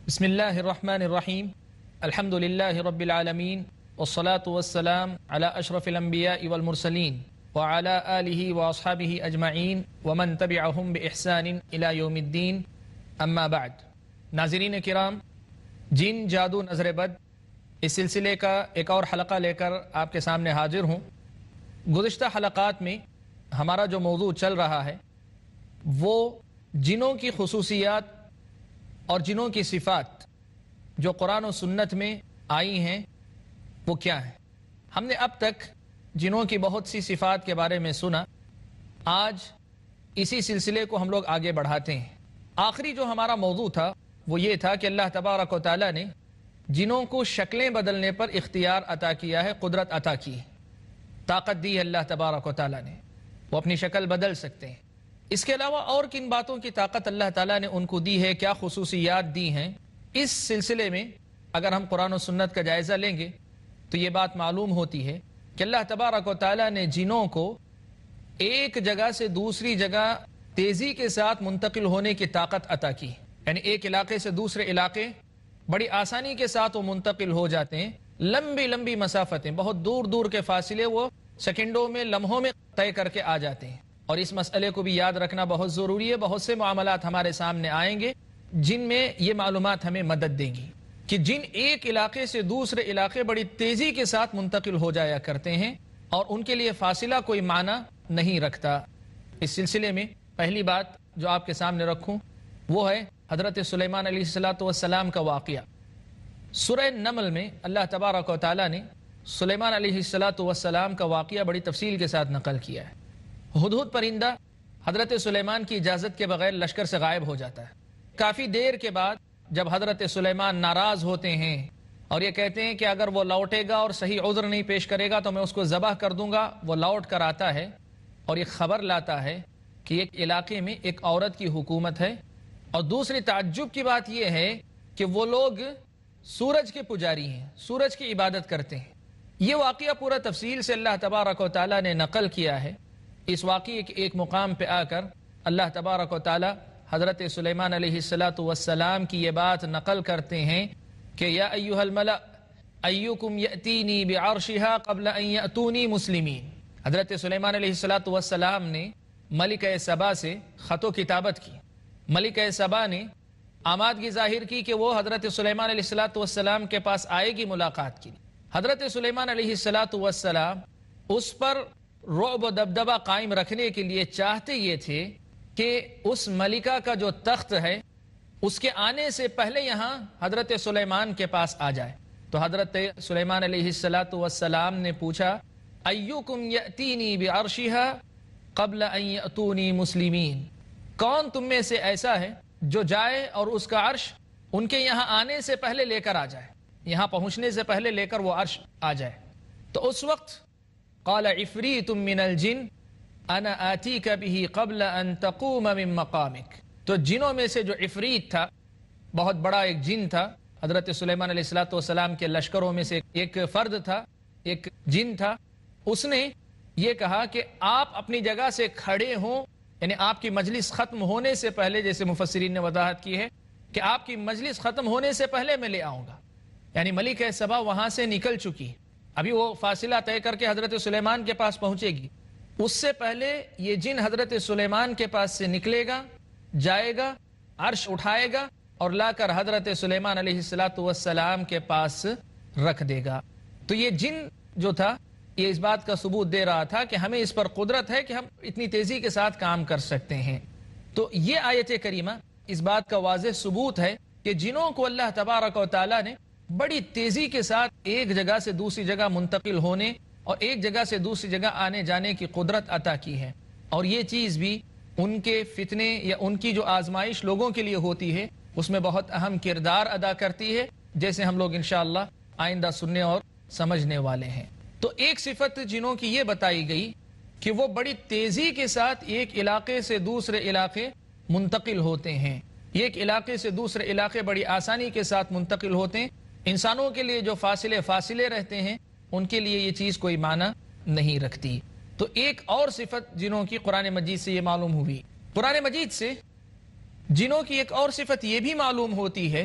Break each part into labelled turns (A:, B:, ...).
A: بسم اللہ الرحمن الرحیم الحمد للہ رب العالمین والصلاة والسلام علی اشرف الانبیاء والمرسلین وعلی آلہ واصحابہ اجمعین ومن تبعہم بإحسان الی یوم الدین اما بعد۔ ناظرین کرام، جن جادو نظر بد اس سلسلے کا ایک اور حلقہ لے کر آپ کے سامنے حاضر ہوں۔ گزشتہ حلقات میں ہمارا جو موضوع چل رہا ہے وہ جنوں کی خصوصیات اور جنوں کی صفات جو قرآن و سنت میں آئی ہیں وہ کیا ہیں۔ ہم نے اب تک جنوں کی بہت سی صفات کے بارے میں سنا۔ آج اسی سلسلے کو ہم لوگ آگے بڑھاتے ہیں۔ آخری جو ہمارا موضوع تھا وہ یہ تھا کہ اللہ تبارک و تعالیٰ نے جنوں کو شکلیں بدلنے پر اختیار عطا کیا ہے، قدرت عطا کی ہے، طاقت دی ہے اللہ تبارک و تعالیٰ نے، وہ اپنی شکل بدل سکتے ہیں۔ اس کے علاوہ اور کن باتوں کی طاقت اللہ تعالیٰ نے ان کو دی ہے، کیا خصوصیات دی ہیں، اس سلسلے میں اگر ہم قرآن و سنت کا جائزہ لیں گے تو یہ بات معلوم ہوتی ہے کہ اللہ تبارک و تعالیٰ نے جنوں کو ایک جگہ سے دوسری جگہ تیزی کے ساتھ منتقل ہونے کی طاقت عطا کی، یعنی ایک علاقے سے دوسرے علاقے بڑی آسانی کے ساتھ وہ منتقل ہو جاتے ہیں۔ لمبی لمبی مسافتیں، بہت دور دور کے فاصلے وہ سیکنڈوں میں، لمحوں میں طے کر کے آ جاتے ہیں۔ اور اس مسئلے کو بھی یاد رکھنا بہت ضروری ہے۔ بہت سے معاملات ہمارے سامنے آئیں گے جن میں یہ معلومات ہمیں مدد دیں گی کہ جن ایک علاقے سے دوسرے علاقے بڑی تیزی کے ساتھ منتقل ہو جایا کرتے ہیں اور ان کے لیے فاصلہ کوئی معنی نہیں رکھتا۔ اس سلسلے میں پہلی بات جو آپ کے سامنے رکھوں وہ ہے حضرت سلیمان علیہ السلام کا واقعہ۔ سورہ نمل میں اللہ تبارک و تعالیٰ نے سلیمان علیہ السلام کا واقعہ بڑی تفصیل کے ساتھ نقل کیا ہے۔ ہدہد پرندہ حضرت سلیمان کی اجازت کے بغیر لشکر سے غائب ہو جاتا ہے۔ کافی دیر کے بعد جب حضرت سلیمان ناراض ہوتے ہیں اور یہ کہتے ہیں کہ اگر وہ لوٹے گا اور صحیح عذر نہیں پیش کرے گا تو میں اس کو ذبح کر دوں گا، وہ لوٹ کر آتا ہے اور یہ خبر لاتا ہے کہ ایک علاقے میں ایک عورت کی حکومت ہے، اور دوسری تعجب کی بات یہ ہے کہ وہ لوگ سورج کے پجاری ہیں، سورج کی عبادت کرتے ہیں۔ یہ واقعہ پورا تفصیل سے اللہ تبارک و تعالیٰ نے نقل کیا ہے۔ اس واقعے کے ایک مقام پہ آ کر اللہ تبارک و تعالیٰ حضرت سلیمان علیہ السلام کی یہ بات نقل کرتے ہیں کہ یا ایھا الملأ ایکم یأتینی بعرشہا قبل ان یأتونی مسلمین۔ حضرت سلیمان علیہ السلام نے ملکہ سبا سے خط و کتابت کی۔ ملکہ سبا نے آمادگی ظاہر کی کہ وہ حضرت سلیمان علیہ السلام کے پاس آئے گی ملاقات کی۔ حضرت سلیمان علیہ السلام اس پر رعب و دبدبہ قائم رکھنے کے لیے چاہتے یہ تھے کہ اس ملکہ کا جو تخت ہے اس کے آنے سے پہلے یہاں حضرت سلیمان کے پاس آ جائے۔ تو حضرت سلیمان علیہ السلام نے پوچھا ایکم یأتینی بعرشہا قبل ان یأتونی مسلمین، کون تم میں سے ایسا ہے جو جائے اور اس کا عرش ان کے یہاں آنے سے پہلے لے کر آ جائے، یہاں پہنچنے سے پہلے لے کر وہ عرش آ جائے۔ تو اس وقت قال عفریت من الجن انا آتیک به قبل ان تقوم من مقامک۔ تو جنوں میں سے جو عفریت تھا، بہت بڑا ایک جن تھا، حضرت سلیمان علیہ السلام کے لشکروں میں سے ایک فرد تھا، ایک جن تھا، اس نے یہ کہا کہ آپ اپنی جگہ سے کھڑے ہوں، یعنی آپ کی مجلس ختم ہونے سے پہلے، جیسے مفسرین نے وضاحت کی ہے کہ آپ کی مجلس ختم ہونے سے پہلے میں لے آؤں گا۔ یعنی ملکہ سبا وہاں سے نکل چکی، ابھی وہ فاصلہ طے کر کے حضرت سلیمان کے پاس پہنچے گی، اس سے پہلے یہ جن حضرت سلیمان کے پاس سے نکلے گا، جائے گا، عرش اٹھائے گا اور لا کر حضرت سلیمان علیہ السلام کے پاس رکھ دے گا۔ تو یہ جن جو تھا یہ اس بات کا ثبوت دے رہا تھا کہ ہمیں اس پر قدرت ہے کہ ہم اتنی تیزی کے ساتھ کام کر سکتے ہیں۔ تو یہ آیت کریمہ اس بات کا واضح ثبوت ہے کہ جنوں کو اللہ تبارک و تعالیٰ نے بڑی تیزی کے ساتھ ایک جگہ سے دوسری جگہ منتقل ہونے اور ایک جگہ سے دوسری جگہ آنے جانے کی قدرت عطا کی ہے، اور یہ چیز بھی ان کے فتنے یا ان کی جو آزمائش لوگوں کے لیے ہوتی ہے اس میں بہت اہم کردار ادا کرتی ہے، جیسے ہم لوگ انشاءاللہ آئندہ سننے اور سمجھنے والے ہیں۔ تو ایک صفت جنوں کی یہ بتائی گئی کہ وہ بڑی تیزی کے ساتھ ایک علاقے سے دوسرے علاقے منتقل ہوتے ہیں، ایک علاقے سے دوسرے علاقے بڑی آسانی کے ساتھ منتقل ہوتے ہیں۔ انسانوں کے لیے جو فاصلے رہتے ہیں ان کے لیے یہ چیز کوئی معنی نہیں رکھتی۔ تو ایک اور صفت جنوں کی قرآن مجید سے یہ معلوم ہوئی۔ قرآن مجید سے جنوں کی ایک اور صفت یہ بھی معلوم ہوتی ہے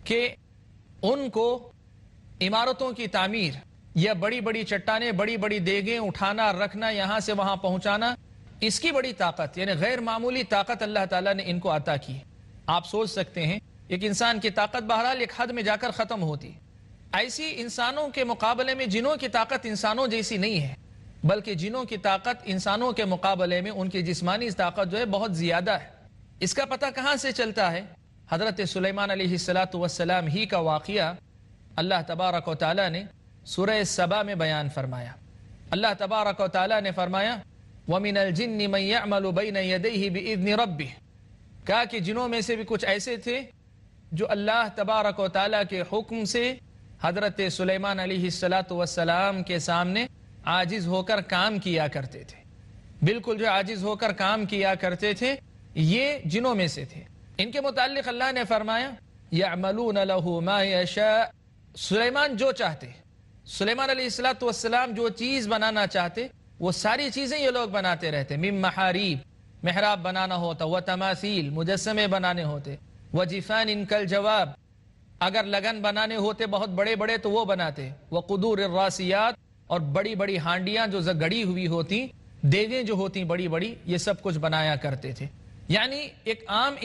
A: کہ ان کو عمارتوں کی تعمیر یا بڑی بڑی چٹانیں بڑی بڑی دیگیں اٹھانا رکھنا یہاں سے وہاں پہنچانا، اس کی بڑی طاقت یعنی غیر معمولی طاقت اللہ تعالیٰ نے ان کو عطا کی. آپ سوچ سکتے ہیں ایک انسان کی طاقت بہرحال ایک حد میں جا کر ختم ہوتی، ایسی انسانوں کے مقابلے میں جنوں کی طاقت انسانوں جیسی نہیں ہے، بلکہ جنوں کی طاقت انسانوں کے مقابلے میں ان کی جسمانی طاقت جو ہے بہت زیادہ ہے. اس کا پتہ کہاں سے چلتا ہے؟ حضرت سلیمان علیہ السلام ہی کا واقعہ اللہ تبارک و تعالیٰ نے سورہ سبا میں بیان فرمایا. اللہ تبارک و تعالیٰ نے فرمایا وَمِنَ الْجِنِّ مَنْ يَعْمَلُ بَيْنَ يَدَيْهِ بِإِذْنِ رَبِّهِ، کہا کہ جنوں میں سے بھی کچھ ایسے تھے جو اللہ تبارک و تعالیٰ کے حکم سے حضرت سلیمان علیہ السلام کے سامنے عاجز ہو کر کام کیا کرتے تھے. بالکل جو عاجز ہو کر کام کیا کرتے تھے یہ جنوں میں سے تھے. ان کے متعلق اللہ نے فرمایا يَعْمَلُونَ لَهُ مَا يَشَاءُ، سلیمان جو چاہتے، سلیمان علیہ السلام جو چیز بنانا چاہتے وہ ساری چیزیں یہ لوگ بناتے رہتے. من محاریب، محراب بنانا ہوتا، وتماثیل، مجسمے بنانے ہوتے، وجفان کالجواب، اگر لگن بنانے ہوتے بہت بڑے بڑے تو وہ بناتے، وقدور الراسیات، اور بڑی بڑی ہانڈیاں جو گڑی ہوئی ہوتی، دیگیں جو ہوتی بڑی بڑی، یہ سب کچھ بنایا کرتے تھے. یعنی ایک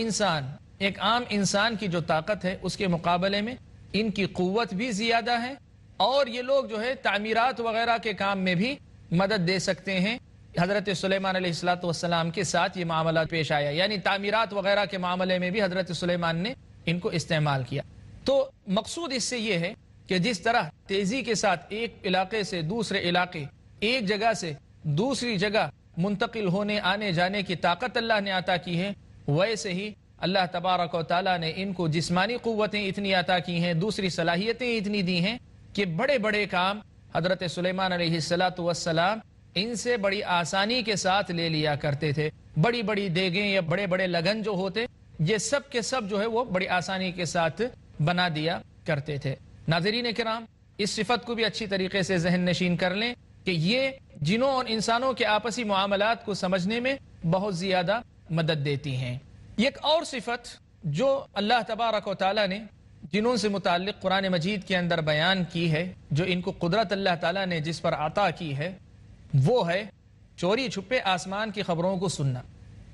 A: عام انسان کی جو طاقت ہے اس کے مقابلے میں ان کی قوت بھی زیادہ ہے، اور یہ لوگ جو ہے تعمیرات وغیرہ کے کام میں بھی مدد دے سکتے ہیں. حضرت سلیمان علیہ السلام کے ساتھ یہ معاملہ پیش آیا، یعنی تعمیرات وغیرہ کے معاملے میں بھی حضرت سلیمان نے ان کو استعمال کیا. تو مقصود اس سے یہ ہے کہ جس طرح تیزی کے ساتھ ایک علاقے سے دوسرے علاقے، ایک جگہ سے دوسری جگہ منتقل ہونے آنے جانے کی طاقت اللہ نے عطا کی ہے، ویسے ہی اللہ تبارک و تعالیٰ نے ان کو جسمانی قوتیں اتنی عطا کی ہیں، دوسری صلاحیتیں اتنی دی ہیں کہ بڑے بڑے کام حضرت سلیمان علیہ السلام ان سے بڑی آسانی کے ساتھ لے لیا کرتے تھے. بڑی بڑی دیگیں یا بڑے بڑے لگن جو ہوتے یہ سب کے سب جو ہے وہ بڑی آسانی کے ساتھ بنا دیا کرتے تھے. ناظرین کرام، اس صفت کو بھی اچھی طریقے سے ذہن نشین کر لیں کہ یہ جنوں اور انسانوں کے آپسی معاملات کو سمجھنے میں بہت زیادہ مدد دیتی ہیں. ایک اور صفت جو اللہ تبارک و تعالیٰ نے جنوں سے متعلق قرآن مجید کے اندر بیان کی ہے، جو ان کو قدرت اللہ تعالیٰ نے جس پر عطا کی ہے، وہ ہے چوری چھپے آسمان کی خبروں کو سننا.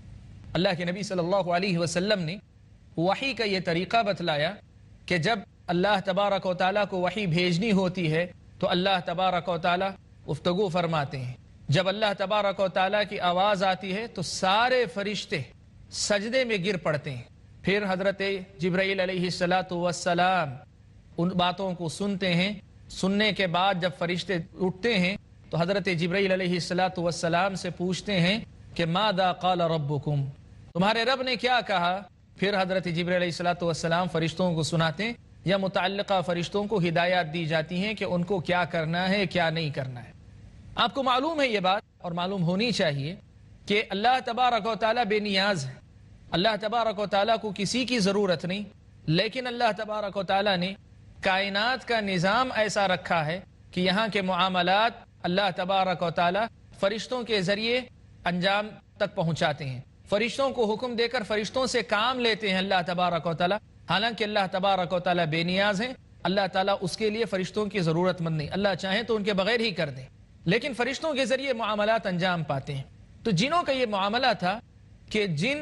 A: اللہ کے نبی صلی اللہ علیہ وسلم نے وحی کا یہ طریقہ بتلایا کہ جب اللہ تبارک و تعالیٰ کو وحی بھیجنی ہوتی ہے تو اللہ تبارک و تعالیٰ گفتگو فرماتے ہیں. جب اللہ تبارک و تعالیٰ کی آواز آتی ہے تو سارے فرشتے سجدے میں گر پڑتے ہیں. پھر حضرت جبرائیل علیہ السلام ان باتوں کو سنتے ہیں. سننے کے بعد جب فرشتے اٹھتے ہیں تو حضرت جبرائیل علیہ السلام سے پوچھتے ہیں کہ ماذا قال ربکم، تمہارے رب نے کیا کہا؟ پھر حضرت جبرائیل علیہ السلام فرشتوں کو سناتے ہیں یا متعلقہ فرشتوں کو ہدایات دی جاتی ہیں کہ ان کو کیا کرنا ہے کیا نہیں کرنا ہے. آپ کو معلوم ہے یہ بات، اور معلوم ہونی چاہیے کہ اللہ تبارک و تعالیٰ بے نیاز ہے. اللہ تبارک و تعالیٰ کو کسی کی ضرورت نہیں، لیکن اللہ تبارک و تعالیٰ نے کائنات کا نظام ایسا رکھا ہے کہ یہاں کے معاملات اللہ تبارک و تعالیٰ فرشتوں کے ذریعے انجام تک پہنچاتے ہیں. فرشتوں کو حکم دے کر فرشتوں سے کام لیتے ہیں اللہ تبارک و تعالیٰ. حالانکہ اللہ تبارک و تعالیٰ بے نیاز ہیں، اللہ تعالیٰ اس کے لیے فرشتوں کی ضرورت مند نہیں، اللہ چاہیں تو ان کے بغیر ہی کر دیں، لیکن فرشتوں کے ذریعے معاملات انجام پاتے ہیں. تو جنوں کا یہ معاملہ تھا کہ جن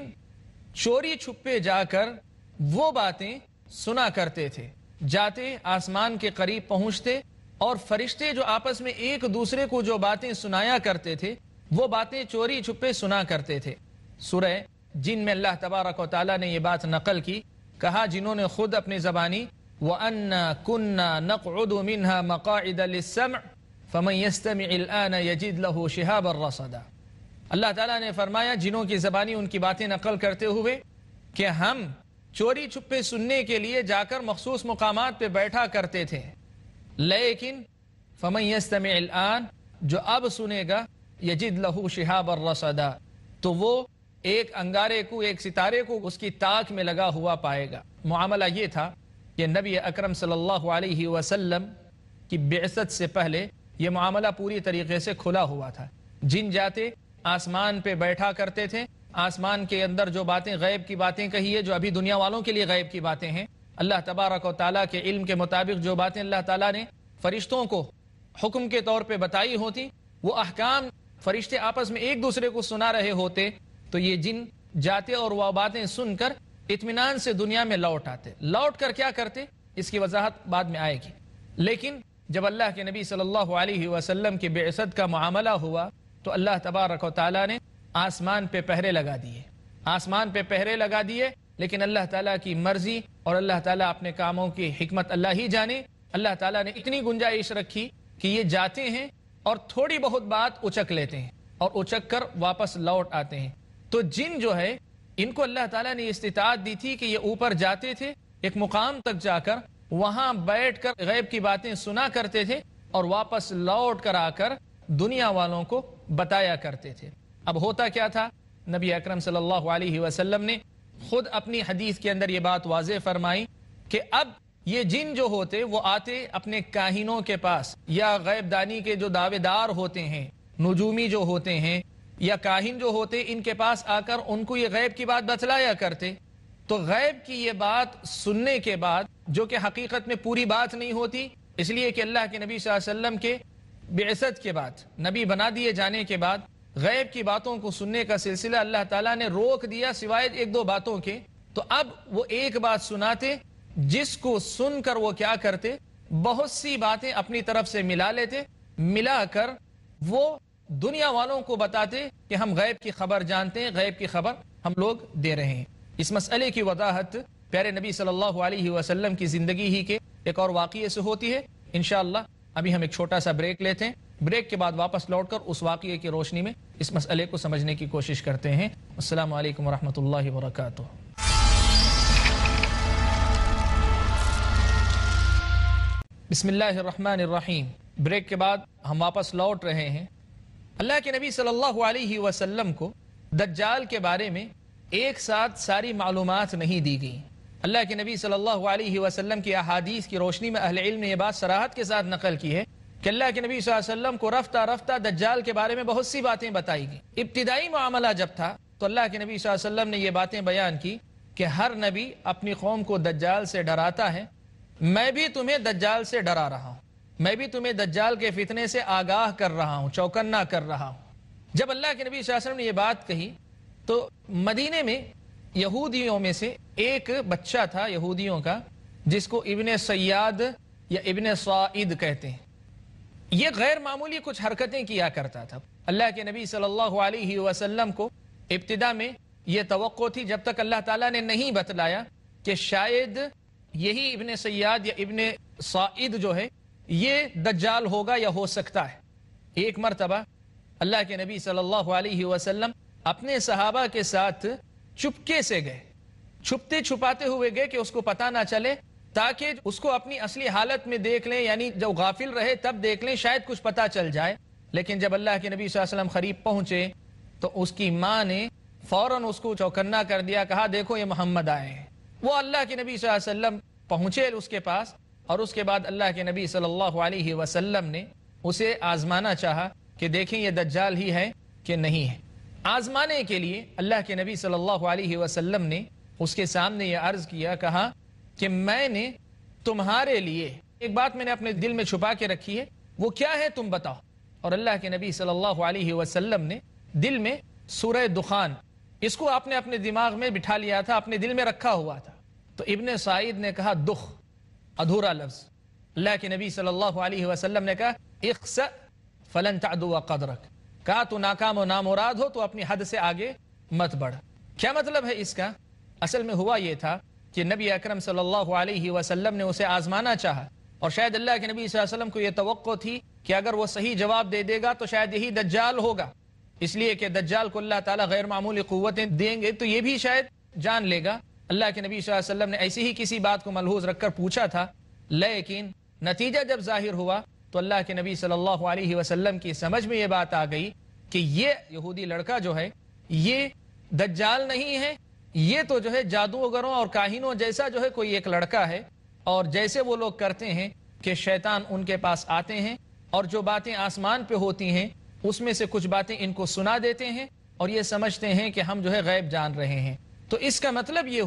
A: چوری چھپے جا کر وہ باتیں سنا کرتے تھے، جاتے آسمان کے قریب پہنچتے اور فرشتے جو آپس میں ایک دوسرے کو جو باتیں سنایا کرتے تھے وہ باتیں چوری چھپے سنا کرتے تھے. سورہ جن میں اللہ تبارک و تعالیٰ نے یہ بات نقل کی، کہا جنہوں نے خود اپنی زبانی وَأَنَّا كُنَّا نَقْعُدُ مِنْهَا مَقَاعِدَ لِلسَّمْعِ فَمَنْ يَسْتَمِعِ الْآنَ يَجِدْ لَهُ شِهَابًا رَصَدًا. اللہ تعالیٰ نے فرمایا جنوں کی زبانی ان کی باتیں نقل کرتے ہوئے کہ ہم چوری چھپے سننے کے لیے جا کر مخصوص مقامات پہ بیٹھا کرتے تھے، لیکن فَمَنْ يَسْتَمِعِ الْآنَ، جو اب سنے گا، يَجِدْ لَهُ شِهَابًا رَصَدًا، تو وہ ایک انگارے کو، ایک ستارے کو اس کی تاک میں لگا ہوا پائے گا. معاملہ یہ تھا کہ نبی اکرم صلی اللہ علیہ وسلم کی بعثت سے پہلے یہ معاملہ پوری طریقے سے کھلا ہوا تھا. جن جاتے آسمان پہ بیٹھا کرتے تھے، آسمان کے اندر جو باتیں غیب کی باتیں کہی ہے، جو ابھی دنیا والوں کے لیے غیب کی باتیں ہیں، اللہ تبارک و تعالیٰ کے علم کے مطابق جو باتیں اللہ تعالیٰ نے فرشتوں کو حکم کے طور پہ بتائی ہوتی، وہ احکام فرشتے آپس میں ایک دوسرے کو سنا رہے ہوتے، تو یہ جن جاتے اور وہ باتیں سن کر اطمینان سے دنیا میں لوٹ آتے. لوٹ کر کیا کرتے اس کی وضاحت بعد میں آئے گی. لیکن جب اللہ کے نبی صلی اللہ علیہ وسلم کی بعثت کا معاملہ ہوا تو اللہ تبارک و تعالیٰ نے آسمان پہ پہرے لگا دیے. آسمان پہ پہرے لگا دیے، لیکن اللہ تعالیٰ کی مرضی اور اللہ تعالیٰ اپنے کاموں کی حکمت اللہ ہی جانے. اللہ تعالیٰ نے اتنی گنجائش رکھی کہ یہ جاتے ہیں اور تھوڑی بہت بات اچک لیتے ہیں اور اچک کر واپس لوٹ آتے ہیں. تو جن جو ہے ان کو اللہ تعالیٰ نے استطاعت دی تھی کہ یہ اوپر جاتے تھے، ایک مقام تک جا کر وہاں بیٹھ کر غیب کی باتیں سنا کرتے تھے اور واپس لوٹ کر آ کر دنیا والوں کو بتایا کرتے تھے. اب ہوتا کیا تھا، نبی اکرم صلی اللہ علیہ وسلم نے خود اپنی حدیث کے اندر یہ بات واضح فرمائی کہ اب یہ جن جو ہوتے وہ آتے اپنے کاہنوں کے پاس، یا غیب دانی کے جو دعوے دار ہوتے ہیں، نجومی جو ہوتے ہیں یا کاہن جو ہوتے، ان کے پاس آ کر ان کو یہ غیب کی بات بتلایا کرتے. تو غیب کی یہ بات سننے کے بعد، جو کہ حقیقت میں پوری بات نہیں ہوتی، اس لیے کہ اللہ کے نبی صلی اللہ علیہ وسلم کے بعثت کے بعد، نبی بنا دیے جانے کے بعد غیب کی باتوں کو سننے کا سلسلہ اللہ تعالیٰ نے روک دیا سوائے ایک دو باتوں کے. تو اب وہ ایک بات سناتے جس کو سن کر وہ کیا کرتے، بہت سی باتیں اپنی طرف سے ملا لیتے، ملا کر وہ دنیا والوں کو بتاتے کہ ہم غیب کی خبر جانتے ہیں، غیب کی خبر ہم لوگ دے رہے ہیں. اس مسئلے کی وضاحت پیارے نبی صلی اللہ علیہ وسلم کی زندگی ہی کے ایک اور واقعے سے ہوتی ہے. انشاءاللہ ابھی ہم ایک چھوٹا سا بریک لیتے ہیں، بریک کے بعد واپس لوٹ کر اس واقعے کی روشنی میں اس مسئلے کو سمجھنے کی کوشش کرتے ہیں. السلام علیکم ورحمۃ اللہ وبرکاتہ. بسم اللہ الرحمن الرحیم. بریک کے بعد ہم واپس لوٹ رہے ہیں. اللہ کے نبی صلی اللہ علیہ وسلم کو دجال کے بارے میں ایک ساتھ ساری معلومات نہیں دی گئی. اللہ کے نبی صلی اللہ علیہ وسلم کی احادیث کی روشنی میں اہل علم نے یہ بات صراحت کے ساتھ نقل کی ہے کہ اللہ کے نبی صلی اللہ علیہ وسلم کو رفتہ رفتہ دجال کے بارے میں بہت سی باتیں بتائی گئی. ابتدائی معاملہ جب تھا تو اللہ کے نبی صلی اللہ علیہ وسلم نے یہ باتیں بیان کی کہ ہر نبی اپنی قوم کو دجال سے ڈراتا ہے، میں بھی تمہیں دجال سے ڈرا رہا ہوں، میں بھی تمہیں دجال کے فتنے سے آگاہ کر رہا ہوں، چوکنا کر رہا ہوں. جب اللہ کے نبی صلی اللہ علیہ وسلم نے یہ بات کہی تو مدینے میں یہودیوں میں سے ایک بچہ تھا یہودیوں کا، جس کو ابن سیاد یا ابن صائد کہتے ہیں. یہ غیر معمولی کچھ حرکتیں کیا کرتا تھا. اللہ کے نبی صلی اللہ علیہ وسلم کو ابتدا میں یہ توقع تھی، جب تک اللہ تعالیٰ نے نہیں بتلایا، کہ شاید یہی ابن سیاد یا ابن صائد جو ہے یہ دجال ہوگا یا ہو سکتا ہے. ایک مرتبہ اللہ کے نبی صلی اللہ علیہ وسلم اپنے صحابہ کے ساتھ چپکے سے گئے، چھپتے چھپاتے ہوئے گئے کہ اس کو پتہ نہ چلے، تاکہ اس کو اپنی اصلی حالت میں دیکھ لیں، یعنی جب غافل رہے تب دیکھ لیں، شاید کچھ پتہ چل جائے. لیکن جب اللہ کے نبی صلی اللہ علیہ وسلم قریب پہنچے تو اس کی ماں نے فوراً اس کو چوکنا کر دیا، کہا دیکھو یہ محمد آئے ہیں. وہ اللہ کے نبی صلی اللہ علیہ وسلم پہنچے اس کے پاس، اور اس کے بعد اللہ کے نبی صلی اللہ علیہ وسلم نے اسے آزمانا چاہا کہ دیکھیں یہ دجال ہی ہے کہ نہیں ہے. آزمانے کے لیے اللہ کے نبی صلی اللہ علیہ وسلم نے اس کے سامنے یہ عرض کیا، کہا کہ میں نے تمہارے لیے ایک بات میں نے اپنے دل میں چھپا کے رکھی ہے، وہ کیا ہے تم بتاؤ. اور اللہ کے نبی صلی اللہ علیہ وسلم نے دل میں سورہ دخان، اس کو آپ نے اپنے دماغ میں بٹھا لیا تھا، اپنے دل میں رکھا ہوا تھا. تو ابن سعید نے کہا دخ، ادھورا لفظ. اللہ کے نبی صلی اللہ علیہ وسلم نے کہا اخسأ فلن تعدو قدرک، کہا تو ناکام و نامراد ہو تو اپنی حد سے آگے مت بڑھ. کیا مطلب ہے اس کا؟ اصل میں ہوا یہ تھا کہ نبی اکرم صلی اللہ علیہ وسلم نے اسے آزمانا چاہا، اور شاید اللہ کے نبی صلی اللہ علیہ وسلم کو یہ توقع تھی کہ اگر وہ صحیح جواب دے دے گا تو شاید یہی دجال ہوگا، اس لیے کہ دجال کو اللہ تعالیٰ غیر معمولی قوتیں دیں گے تو یہ بھی شاید جان لے گا. اللہ کے نبی صلی اللہ علیہ وسلم نے ایسی ہی کسی بات کو ملحوظ رکھ کر پوچھا تھا، لیکن نتیجہ جب ظاہر ہوا تو اللہ کے نبی صلی اللہ علیہ وسلم کی سمجھ میں یہ بات آ گئی کہ یہ یہودی لڑکا جو ہے یہ دجال نہیں ہے، یہ تو جو ہے جادوگروں اور کاہنوں جیسا جو ہے کوئی ایک لڑکا ہے. اور جیسے وہ لوگ کرتے ہیں کہ شیطان ان کے پاس آتے ہیں اور جو باتیں آسمان پہ ہوتی ہیں اس میں سے کچھ باتیں ان کو سنا دیتے ہیں اور یہ سمجھتے ہیں کہ ہم جو ہے غیب جان رہے ہیں. تو اس کا مطلب یہ ہوا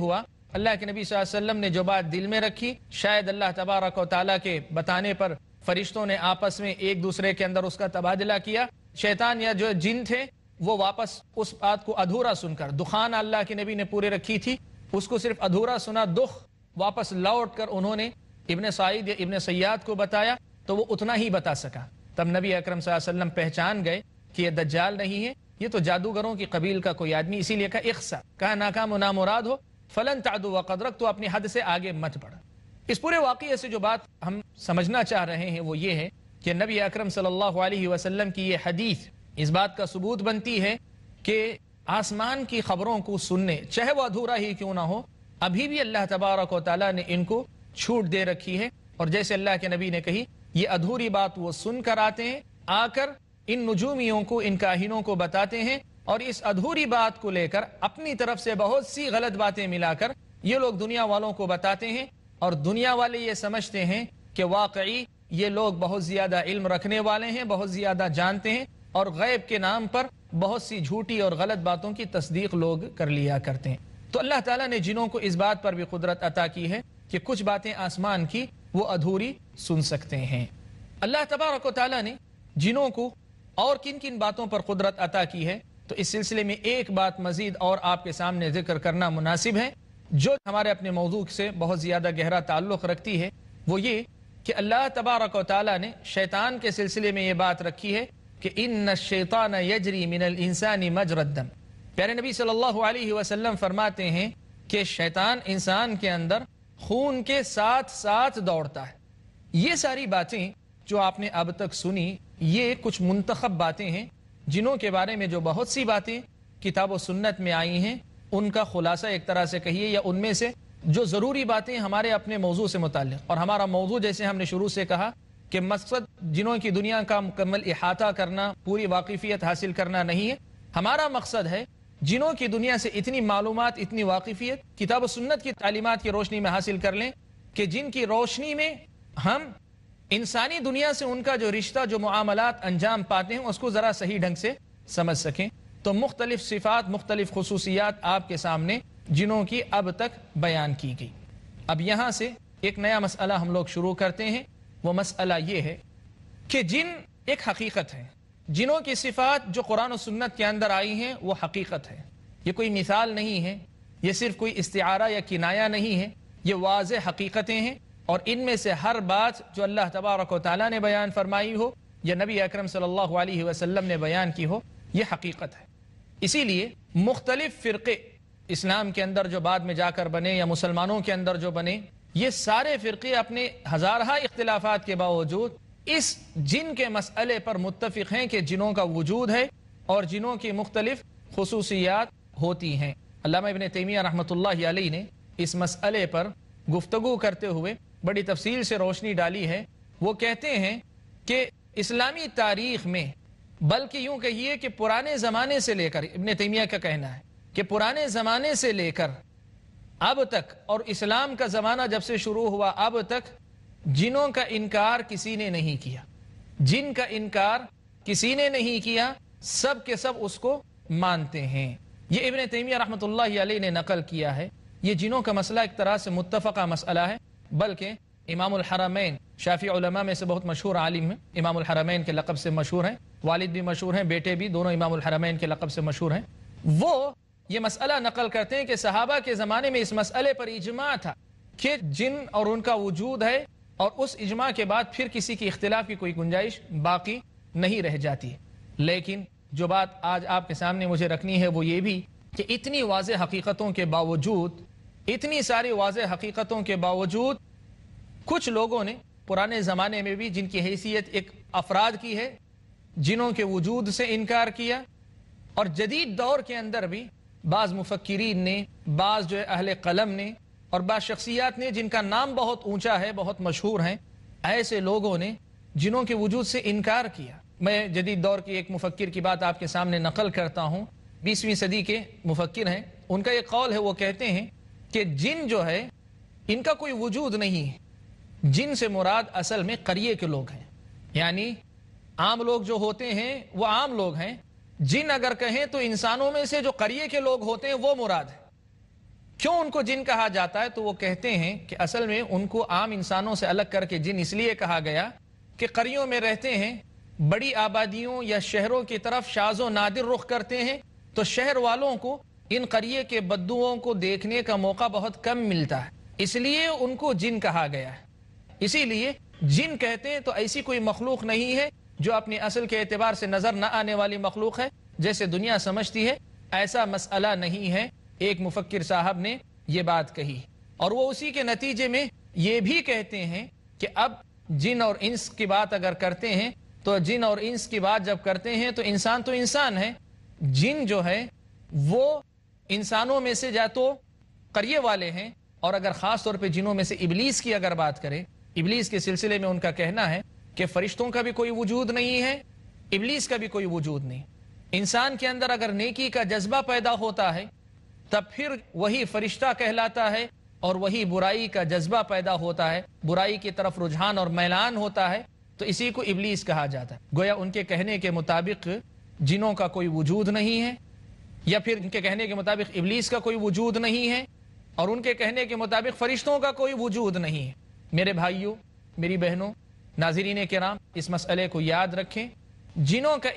A: اللہ کے نبی صلی اللہ علیہ وسلم نے جو بات دل میں رکھی، شاید اللہ تبارک و تعالیٰ کے بتانے پر فرشتوں نے آپس میں ایک دوسرے کے اندر اس کا تبادلہ کیا، شیطان یا جو جن تھے وہ واپس اس بات کو ادھورا سن کر، دخان اللہ کے نبی نے پورے رکھی تھی، اس کو صرف ادھورا سنا، دخ واپس لوٹ کر انہوں نے ابن سعید یا ابن سیاد کو بتایا تو وہ اتنا ہی بتا سکا۔ تب نبی اکرم صلی اللہ علیہ وسلم پہچان گئے کہ یہ دجال نہیں ہے، یہ تو جادوگروں کی قبیل کا کوئی آدمی، اسی لیے کہا اخسا، کہا ناکام و نامراد ہو، فلن تعدو وقدرک، تو اپنی حد سے آگے مت بڑھ۔ اس پورے واقعے سے جو بات ہم سمجھنا چاہ رہے ہیں وہ یہ ہے کہ نبی اکرم صلی اللہ علیہ وسلم کی یہ حدیث اس بات کا ثبوت بنتی ہے کہ آسمان کی خبروں کو سننے، چاہے وہ ادھورا ہی کیوں نہ ہو، ابھی بھی اللہ تبارک و تعالیٰ نے ان کو چھوٹ دے رکھی ہے، اور جیسے اللہ کے نبی نے کہی یہ ادھوری بات وہ سن کر آتے ہیں، آ کر ان نجومیوں کو، ان کاہنوں کو بتاتے ہیں، اور اس ادھوری بات کو لے کر اپنی طرف سے بہت سی غلط باتیں ملا کر یہ لوگ دنیا والوں کو بتاتے ہیں، اور دنیا والے یہ سمجھتے ہیں کہ واقعی یہ لوگ بہت زیادہ علم رکھنے والے ہیں، بہت زیادہ جانتے ہیں، اور غیب کے نام پر بہت سی جھوٹی اور غلط باتوں کی تصدیق لوگ کر لیا کرتے ہیں۔ تو اللہ تعالیٰ نے جنوں کو اس بات پر بھی قدرت عطا کی ہے کہ کچھ باتیں آسمان کی وہ ادھوری سن سکتے ہیں۔ اللہ تبارک و تعالیٰ نے جنوں کو اور کن کن باتوں پر قدرت عطا کی ہے، تو اس سلسلے میں ایک بات مزید اور آپ کے سامنے ذکر کرنا مناسب ہے، جو ہمارے اپنے موضوع سے بہت زیادہ گہرا تعلق رکھتی ہے، وہ یہ کہ اللہ تبارک و تعالیٰ نے شیطان کے سلسلے میں یہ بات رکھی ہے کہ ان الشیطان یجری من الانسان مجری الدم۔ پیارے نبی صلی اللہ علیہ وسلم فرماتے ہیں کہ شیطان انسان کے اندر خون کے ساتھ ساتھ دوڑتا ہے۔ یہ ساری باتیں جو آپ نے اب تک سنی، یہ کچھ منتخب باتیں ہیں جنوں کے بارے میں جو بہت سی باتیں کتاب و سنت میں آئی ہیں، ان کا خلاصہ ایک طرح سے کہیے، یا ان میں سے جو ضروری باتیں ہمارے اپنے موضوع سے متعلق، اور ہمارا موضوع جیسے ہم نے شروع سے کہا کہ مقصد جنوں کی دنیا کا مکمل احاطہ کرنا، پوری واقفیت حاصل کرنا نہیں ہے، ہمارا مقصد ہے جنوں کی دنیا سے اتنی معلومات، اتنی واقفیت کتاب و سنت کی تعلیمات کی روشنی میں حاصل کر لیں کہ جن کی روشنی میں ہم انسانی دنیا سے ان کا جو رشتہ، جو معاملات انجام پاتے ہیں، اس کو ذرا صحیح ڈھنگ سے سمجھ سکیں۔ تو مختلف صفات، مختلف خصوصیات آپ کے سامنے جنوں کی اب تک بیان کی گئی۔ اب یہاں سے ایک نیا مسئلہ ہم لوگ شروع کرتے ہیں، وہ مسئلہ یہ ہے کہ جن ایک حقیقت ہے، جنوں کی صفات جو قرآن و سنت کے اندر آئی ہیں وہ حقیقت ہے، یہ کوئی مثال نہیں ہے، یہ صرف کوئی استعارہ یا کنایہ نہیں ہے، یہ واضح حقیقتیں ہیں، اور ان میں سے ہر بات جو اللہ تبارک و تعالیٰ نے بیان فرمائی ہو یا نبی اکرم صلی اللہ علیہ وسلم نے بیان کی ہو، یہ حقیقت ہے۔ اسی لیے مختلف فرقے اسلام کے اندر جو بعد میں جا کر بنے یا مسلمانوں کے اندر جو بنے، یہ سارے فرقے اپنے ہزارہ اختلافات کے باوجود اس جن کے مسئلے پر متفق ہیں کہ جنوں کا وجود ہے اور جنوں کی مختلف خصوصیات ہوتی ہیں۔ علامہ ابن تیمیہ رحمۃ اللہ علیہ نے اس مسئلے پر گفتگو کرتے ہوئے بڑی تفصیل سے روشنی ڈالی ہے۔ وہ کہتے ہیں کہ اسلامی تاریخ میں، بلکہ یوں کہیے کہ پرانے زمانے سے لے کر، ابن تیمیہ کا کہنا ہے کہ پرانے زمانے سے لے کر اب تک، اور اسلام کا زمانہ جب سے شروع ہوا اب تک، جنوں کا انکار کسی نے نہیں کیا، جن کا انکار کسی نے نہیں کیا، سب کے سب اس کو مانتے ہیں۔ یہ ابن تیمیہ رحمۃ اللہ علیہ نے نقل کیا ہے۔ یہ جنوں کا مسئلہ ایک طرح سے متفقہ مسئلہ ہے، بلکہ امام الحرمین، شافعی علماء میں سے بہت مشہور عالم ہیں، امام الحرمین کے لقب سے مشہور ہیں، والد بھی مشہور ہیں، بیٹے بھی، دونوں امام الحرمین کے لقب سے مشہور ہیں۔ وہ یہ مسئلہ نقل کرتے ہیں کہ صحابہ کے زمانے میں اس مسئلے پر اجماع تھا کہ جن اور ان کا وجود ہے، اور اس اجماع کے بعد پھر کسی کی اختلاف کی کوئی گنجائش باقی نہیں رہ جاتی۔ لیکن جو بات آج آپ کے سامنے مجھے رکھنی ہے وہ یہ بھی کہ اتنی واضح حقیقتوں کے باوجود، اتنی ساری واضح حقیقتوں کے باوجود، کچھ لوگوں نے پرانے زمانے میں بھی جن کی حیثیت ایک افراد کی ہے، جنوں کے وجود سے انکار کیا، اور جدید دور کے اندر بھی بعض مفکرین نے، بعض جو اہل قلم نے، اور بعض شخصیات نے جن کا نام بہت اونچا ہے، بہت مشہور ہیں، ایسے لوگوں نے جنوں کے وجود سے انکار کیا۔ میں جدید دور کی ایک مفکر کی بات آپ کے سامنے نقل کرتا ہوں، 20ویں صدی کے مفکر ہیں، ان کا ایک قول ہے، وہ کہتے ہیں کہ جن جو ہے ان کا کوئی وجود نہیں ہے، جن سے مراد اصل میں قریے کے لوگ ہیں، یعنی عام لوگ جو ہوتے ہیں وہ عام لوگ ہیں، جن اگر کہیں تو انسانوں میں سے جو قریے کے لوگ ہوتے ہیں وہ مراد ہے۔ کیوں ان کو جن کہا جاتا ہے؟ تو وہ کہتے ہیں کہ اصل میں ان کو عام انسانوں سے الگ کر کے جن اس لیے کہا گیا کہ قریوں میں رہتے ہیں، بڑی آبادیوں یا شہروں کی طرف شاذ و نادر رخ کرتے ہیں، تو شہر والوں کو ان قریے کے بدوؤں کو دیکھنے کا موقع بہت کم ملتا ہے، اس لیے ان کو جن کہا گیا ہے۔ اسی لیے جن کہتے ہیں تو ایسی کوئی مخلوق نہیں ہے جو اپنی اصل کے اعتبار سے نظر نہ آنے والی مخلوق ہے جیسے دنیا سمجھتی ہے، ایسا مسئلہ نہیں ہے۔ ایک مفکر صاحب نے یہ بات کہی، اور وہ اسی کے نتیجے میں یہ بھی کہتے ہیں کہ اب جن اور انس کی بات اگر کرتے ہیں تو جن اور انس کی بات جب کرتے ہیں تو انسان ہے، جن جو ہے وہ انسانوں میں سے یا تو قریے والے ہیں، اور اگر خاص طور پہ جنوں میں سے ابلیس کی اگر بات کریں، ابلیس کے سلسلے میں ان کا کہنا ہے کہ فرشتوں کا بھی کوئی وجود نہیں ہے، ابلیس کا بھی کوئی وجود نہیں۔ انسان کے اندر اگر نیکی کا جذبہ پیدا ہوتا ہے تب پھر وہی فرشتہ کہلاتا ہے، اور وہی برائی کا جذبہ پیدا ہوتا ہے، برائی کی طرف رجحان اور میلان ہوتا ہے، تو اسی کو ابلیس کہا جاتا ہے۔ گویا ان کے کہنے کے مطابق جنوں کا کوئی وجود نہیں ہے، یا پھر ان کے کہنے کے مطابق ابلیس کا کوئی وجود نہیں ہے، اور ان کے کہنے کے مطابق فرشتوں کا کوئی وجود نہیں ہے۔ میرے بھائیوں، میری بہنوں، ناظرین کرام، اس مسئلے کو یاد رکھیں۔ جنوں کا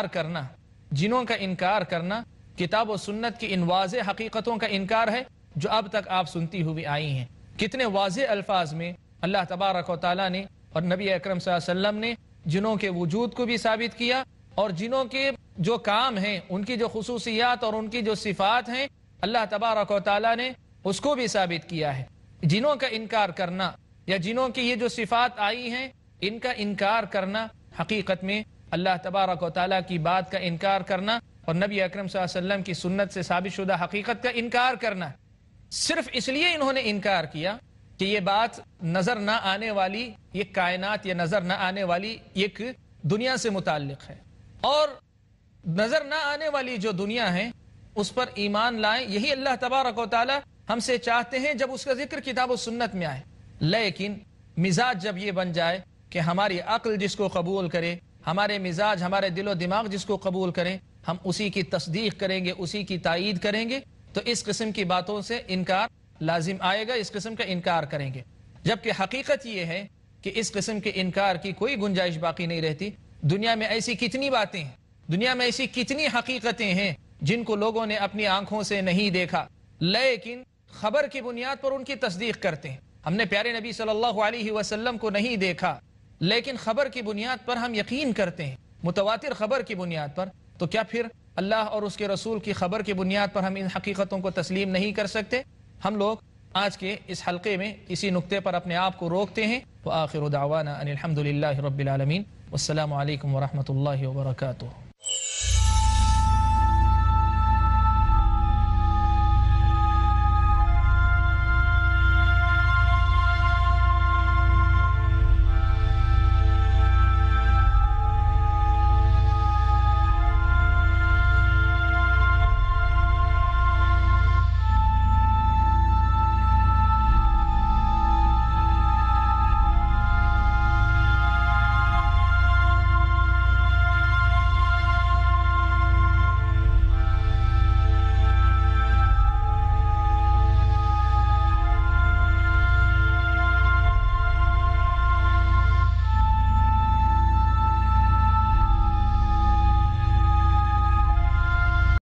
A: انکار کرنا کتاب و سنت کی ان واضح حقیقتوں کا انکار ہے جو اب تک آپ سنتی ہوئی آئی ہیں۔ کتنے واضح الفاظ میں اللہ تبارک و تعالیٰ نے اور نبی اکرم صلی اللہ علیہ وسلم نے جنوں کے وجود کو بھی ثابت کیا، اور جنوں کے جو کام ہیں، ان کی جو خصوصیات اور ان کی جو صفات ہیں، اللہ تبارک و تعالیٰ نے اس کو بھی ثابت کیا ہے۔ جنوں کا انکار کرنا یا جنوں کی یہ جو صفات آئی ہیں ان کا انکار کرنا حقیقت میں اللہ تبارک و تعالیٰ کی بات کا انکار کرنا اور نبی اکرم صلی اللہ علیہ وسلم کی سنت سے ثابت شدہ حقیقت کا انکار کرنا۔ صرف اس لیے انہوں نے انکار کیا کہ یہ بات نظر نہ آنے والی، یہ کائنات یا نظر نہ آنے والی ایک دنیا سے متعلق ہے، اور نظر نہ آنے والی جو دنیا ہے اس پر ایمان لائیں، یہی اللہ تبارک و تعالی ہم سے چاہتے ہیں جب اس کا ذکر کتاب و سنت میں آئے۔ لیکن مزاج جب یہ بن جائے کہ ہماری عقل جس کو قبول کرے، ہمارے مزاج، ہمارے دل و دماغ جس کو قبول کریں، ہم اسی کی تصدیق کریں گے، اسی کی تائید کریں گے، تو اس قسم کی باتوں سے انکار لازم آئے گا، اس قسم کا انکار کریں گے۔ جبکہ حقیقت یہ ہے کہ اس قسم کے انکار کی کوئی گنجائش باقی نہیں رہتی۔ دنیا میں ایسی کتنی باتیں ہیں، دنیا میں ایسی کتنی حقیقتیں ہیں جن کو لوگوں نے اپنی آنکھوں سے نہیں دیکھا، لیکن خبر کی بنیاد پر ان کی تصدیق کرتے ہیں۔ ہم نے پیارے نبی صلی اللہ علیہ وسلم کو نہیں دیکھا، لیکن خبر کی بنیاد پر ہم یقین کرتے ہیں، متواتر خبر کی بنیاد پر۔ تو کیا پھر اللہ اور اس کے رسول کی خبر کی بنیاد پر ہم ان حقیقتوں کو تسلیم نہیں کر سکتے؟ ہم لوگ آج کے اس حلقے میں اسی نقطے پر اپنے آپ کو روکتے ہیں۔ وآخر دعوانا ان الحمد للہ رب العالمین، والسلام علیکم ورحمۃ اللہ وبرکاتہ۔